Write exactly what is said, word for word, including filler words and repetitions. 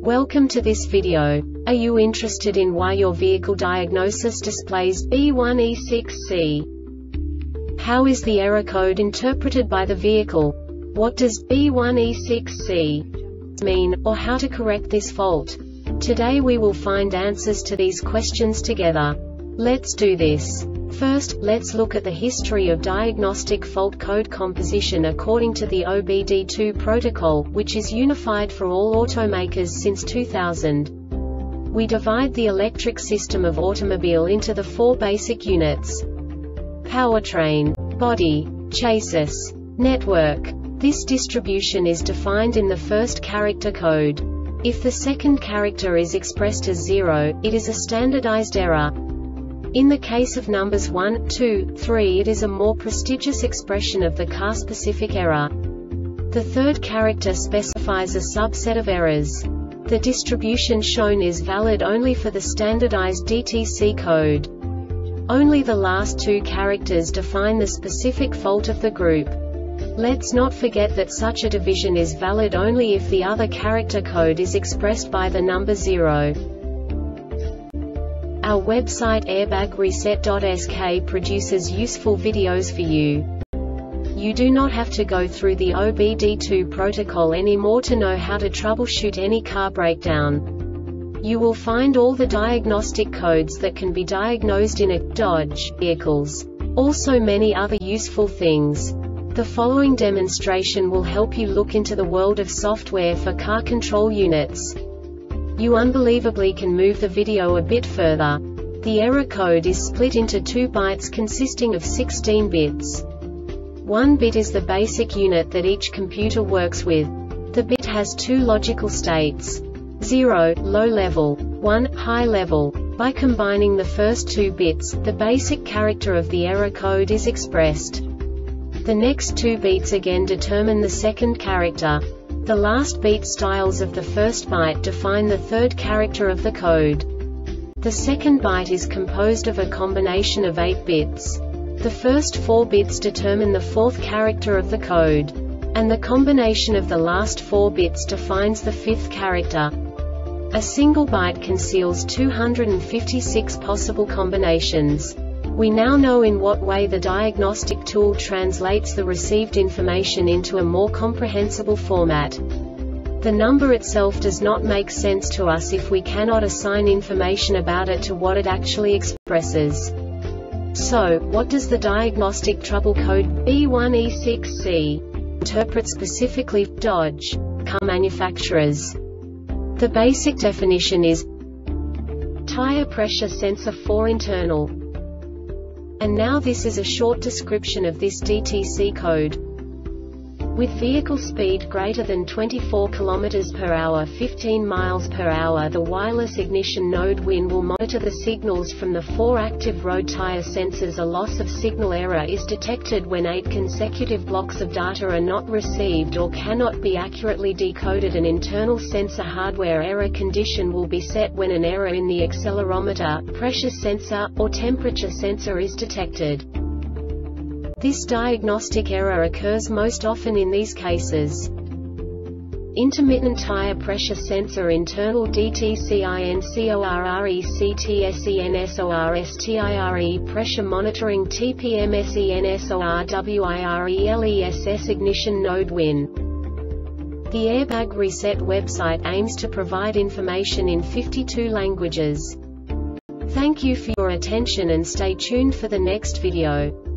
Welcome to this video. Are you interested in why your vehicle diagnosis displays B one E six C? How is the error code interpreted by the vehicle? What does B one E six C mean, or how to correct this fault? Today we will find answers to these questions together. Let's do this. First, let's look at the history of diagnostic fault code composition according to the O B D two protocol, which is unified for all automakers since two thousand. We divide the electric system of automobile into the four basic units: powertrain, body, chassis, network. This distribution is defined in the first character code. If the second character is expressed as zero, it is a standardized error. In the case of numbers one, two, three, it is a more prestigious expression of the car-specific error. The third character specifies a subset of errors. The distribution shown is valid only for the standardized D T C code. Only the last two characters define the specific fault of the group. Let's not forget that such a division is valid only if the other character code is expressed by the number zero. Our website airbag reset dot S K produces useful videos for you. You do not have to go through the O B D two protocol anymore to know how to troubleshoot any car breakdown. You will find all the diagnostic codes that can be diagnosed in a Dodge vehicles. Also many other useful things. The following demonstration will help you look into the world of software for car control units. You unbelievably can move the video a bit further. The error code is split into two bytes consisting of sixteen bits. One bit is the basic unit that each computer works with. The bit has two logical states: zero, low level, one, high level. By combining the first two bits, the basic character of the error code is expressed. The next two beats again determine the second character. The last beat styles of the first byte define the third character of the code. The second byte is composed of a combination of eight bits. The first four bits determine the fourth character of the code. And the combination of the last four bits defines the fifth character. A single byte conceals two hundred fifty-six possible combinations. We now know in what way the diagnostic tool translates the received information into a more comprehensible format. The number itself does not make sense to us if we cannot assign information about it to what it actually expresses. So, what does the diagnostic trouble code B one E six C interpret specifically for Dodge car manufacturers? The basic definition is tire pressure sensor for internal. And now this is a short description of this D T C code. With vehicle speed greater than twenty-four kilometers per hour fifteen miles per hour, the wireless ignition node W I N will monitor the signals from the four active road tire sensors. A loss of signal error is detected when eight consecutive blocks of data are not received or cannot be accurately decoded. An internal sensor hardware error condition will be set when an error in the accelerometer, pressure sensor, or temperature sensor is detected. This diagnostic error occurs most often in these cases: intermittent tire pressure sensor, internal D T C incorrectSensor, pressure monitoring T P M sensor, wireless ignition node W I N. The Airbag Reset website aims to provide information in fifty-two languages. Thank you for your attention and stay tuned for the next video.